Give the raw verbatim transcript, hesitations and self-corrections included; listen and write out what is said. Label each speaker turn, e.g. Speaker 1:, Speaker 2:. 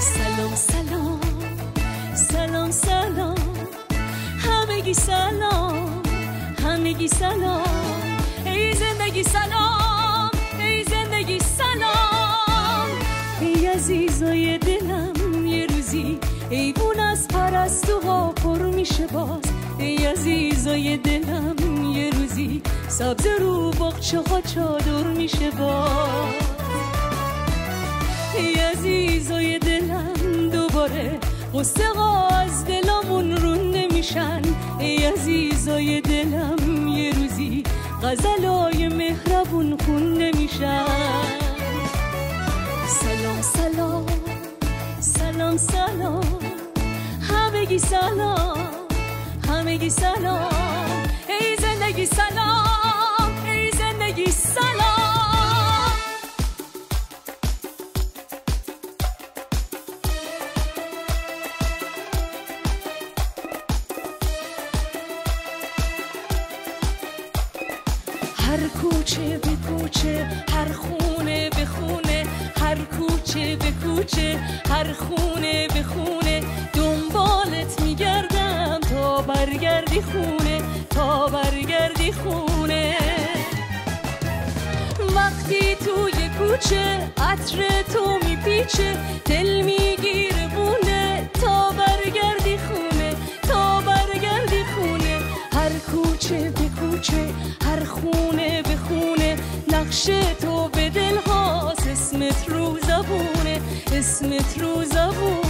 Speaker 1: سلام سلام سلام سلام همگی سلام همگی سلام ای زندگی سلام ای زندگی سلام ای عزیزای دلم یه روزی ایوون از پرستوها پر میشه باز ای عزیزای دلم یه روزی سبز رو باغچه ها چادر میشه باز ای عزیزای دلم دوباره قصه ها از دلمون رون نمیشن ای عزیزای دلم یه روزی غزلای مهربون خون نمیشن سلام سلام سلام سلام همگی سلام همگی سلام ای زندگی سلام ای زندگی سلام هر کوچه به کوچه هر خونه به خونه هر کوچه به کوچه هر خونه به خونه دنبالت میگردم تا برگردی خونه تا برگردی خونه وقتی توی کوچه عطر تو میپیچه دل میگیره بونه تا برگردی خونه تا برگردی خونه هر کوچه به کوچه هر خونه به خونه نقش تو به دل هاست اسمت رو زبونه اسمت رو زبونه